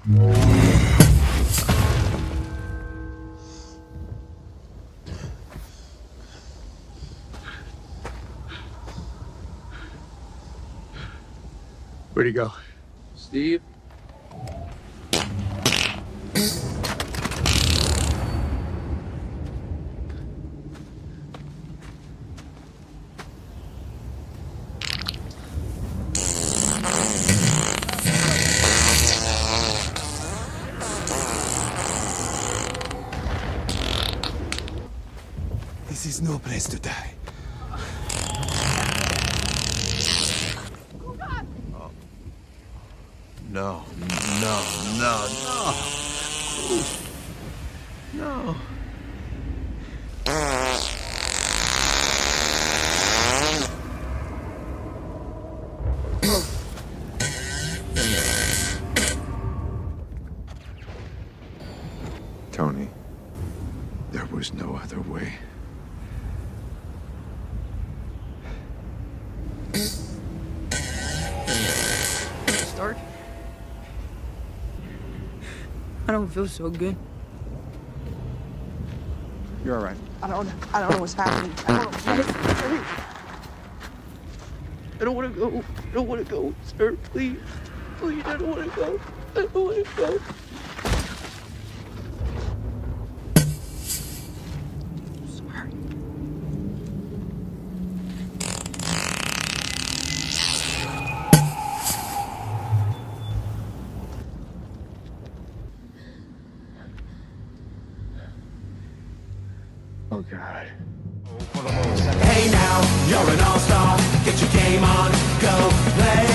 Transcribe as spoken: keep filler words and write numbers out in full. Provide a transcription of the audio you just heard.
Where'd he go? Steve? This is no place to die. Oh. No, no, no, no. No. Tony, there was no other way. Stark? I don't feel so good. You're all right. I don't I don't know what's happening. I don't know. I don't want to go. I don't want to go, sir. Please. Please, I don't want to go. I don't want to go. Sorry. Oh, God. Hey now, you're an all-star. Get your game on, go play.